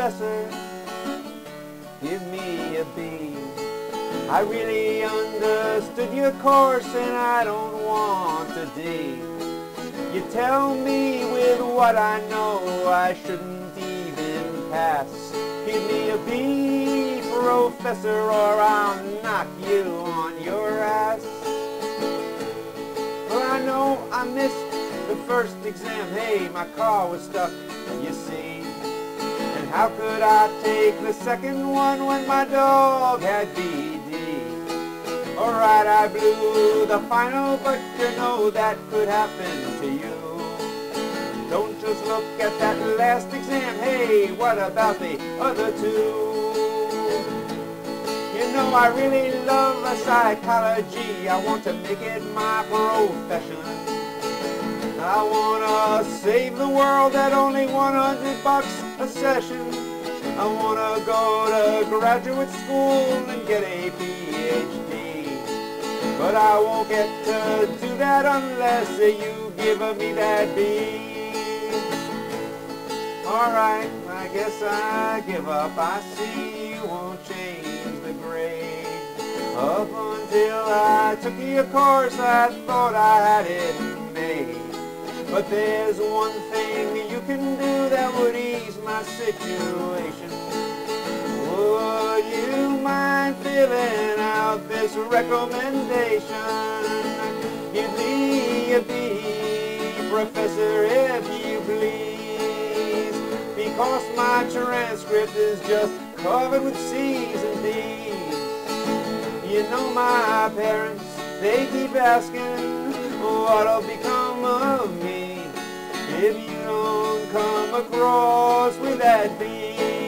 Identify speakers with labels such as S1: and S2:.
S1: professor, give me a B. I really understood your course and I don't want a D. You tell me with what I know I shouldn't even pass. Give me a B, professor, or I'll knock you on your ass. Well, I know I missed the first exam. Hey, my car was stuck, you see. And how could I take the second one when my dog had BD? Alright, I blew the final, but you know that could happen to you. Don't just look at that last exam. Hey, what about the other two? You know, I really love psychology. I want to make it my profession. I want to save the world at only $100 a session. I want to go to graduate school and get a PhD. But I won't get to do that unless you give me that B. Alright, I guess I give up. I see you won't change the grade. Up until I took your course, I thought I had it made. But there's one thing you can do that would ease my situation. Would you mind filling out this recommendation? Give me a B, professor, if you please, because my transcript is just covered with C's and D's. You know my parents, they keep asking what'll become of me if you don't come across with that B.